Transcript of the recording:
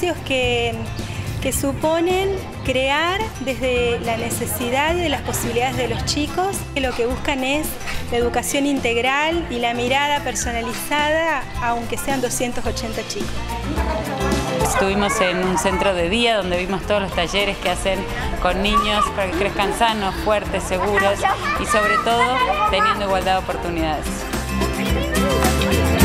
espacios que suponen crear desde la necesidad y de las posibilidades de los chicos, que lo que buscan es la educación integral y la mirada personalizada, aunque sean 280 chicos. Estuvimos en un centro de día donde vimos todos los talleres que hacen con niños para que crezcan sanos, fuertes, seguros y sobre todo teniendo igualdad de oportunidades.